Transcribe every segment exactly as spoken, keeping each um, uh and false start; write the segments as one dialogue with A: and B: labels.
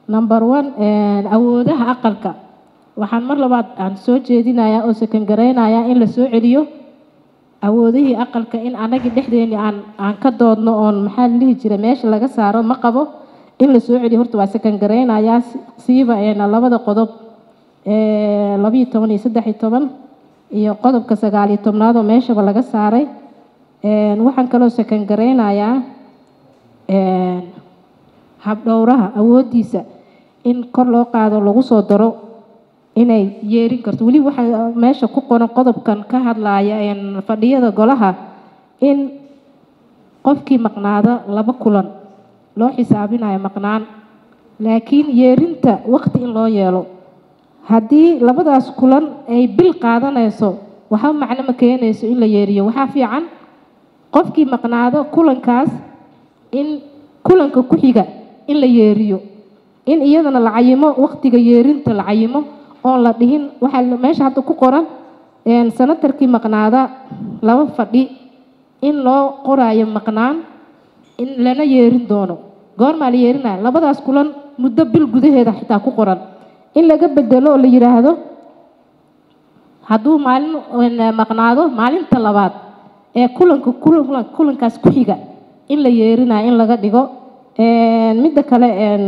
A: number one awoodaha aqalka waxaan mar labaad aan soo jeedinayaa oo second gareynayaa in la soo celiyo awoodihii aqalka in anaga dhexdeena aan aan ka doodno oo maxaa la dhihi jiray meesha laga saaro ma qabo in la soo celiyo horta waa second gareynayaa siiba ee labada qodob ee laba iyo toban iyo saddex iyo toban iyo qodobka sagaal iyo toban oo meeshaba laga saaray ee waxaan kaloo second gareynayaa ee hab dhowraha awoodiisa in kor loo qaado lagu soo daro inay yeerin karto wali waxa meesha ku qoran qodobkan ka hadlaaya in fadhiyada golaha in qofkii maqnaada laba kulan loo xisaabinayo maqnaan laakiin yeerinta waqti in loo yeelo haddii labadaas kulan ay bil qaadanayso waxa macno ma keenayso in la yeeriyo waxa fiican qofkii maqnaada kulankaas in kulanka ku xiga in la yeeriyo in iyadana la cayimo waqtiga yeerinta la cayimo oo la dhihin waxa meesha hadda ku qoran een sanatarkii maqnaada laba fadhi in loo qoraayo maqnaan in lana yeerin doono goorma la yeerinaa labadaas kulan muddo bil gudaheeda xitaa ku qoran in laga bedelo oo la yiraahdo hadduu maalin maqnaado maalinta labaad ee kulanka kulankaas ku xiga in la yeerinaa in laga dhigo een midda kale een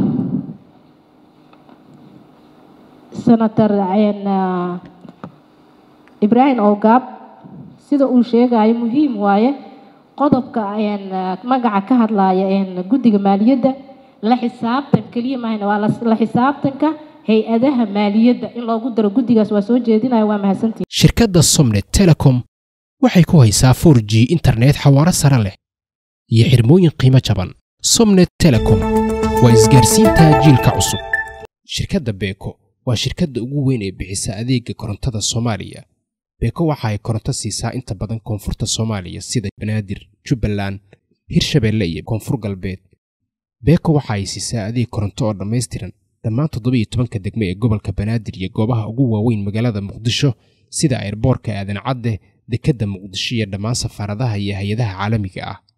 A: senator een Ibrahim Ogab sida uu sheegay muhiim waaye qodobka een magaca ka hadlaaya een guddiga maaliyadda la xisaabtan kaliya maahna waa la xisaabtanka hay'adaha maaliyadda in loogu daro guddigaas waa soo jeedinaya waa mahadsantii
B: shirkadda Somnet Telecom waxay ku haysaa four G internet xawaare sare leh iyo xirmooyin qiimo jaban Somnet Telecom waa isgaarsiinta jiilka cusub shirkadda Beko waa shirkadda ugu weyn ee bixisa adeegga korontada Soomaaliya Beko waxa ay koronto siisaa inta badan koonfurta Soomaaliya sida Banaadir, Jubbaland, Hirshabelle iyo Koonfur Galbeed Beko waxa ay siisaa adeeg koronto oo dhameystiran dhammaan toddoba iyo toban degme ee gobolka Banaadir iyo goobaha ugu waaweyn magaalada Muqdisho sida airportka Aadan Cadde, dekedda Muqdisho iyo dhammaan safaaradaha iyo hay'adaha caalamiga ah